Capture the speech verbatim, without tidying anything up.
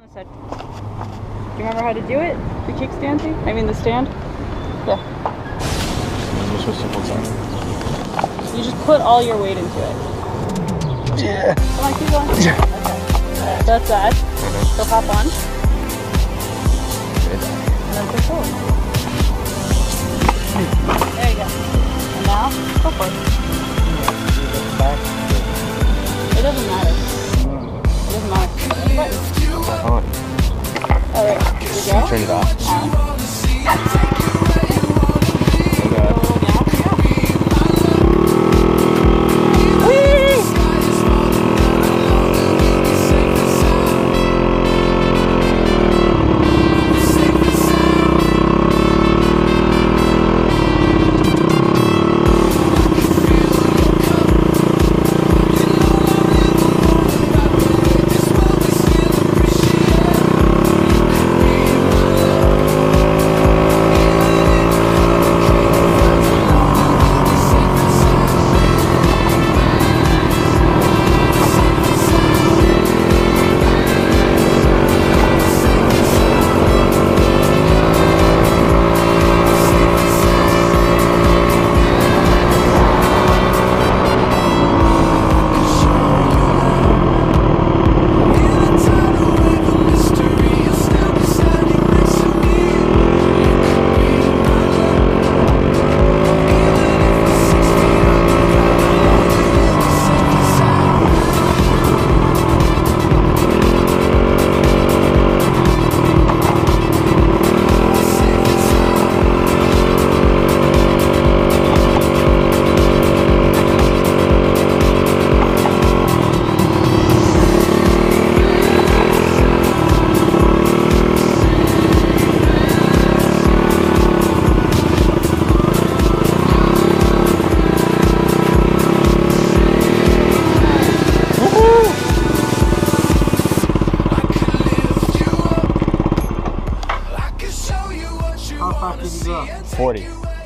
Do you remember how to do it? The kickstand thing? I mean the stand? Yeah. What's so simple time? You just put all your weight into it. Yeah. Come on, keep going. Okay. So that's that. Okay. So hop on. Good. And then push forward. There you go. And now, go for it. It doesn't matter. It doesn't matter. But, On. Alright, here we go. Turn it off. On. forty.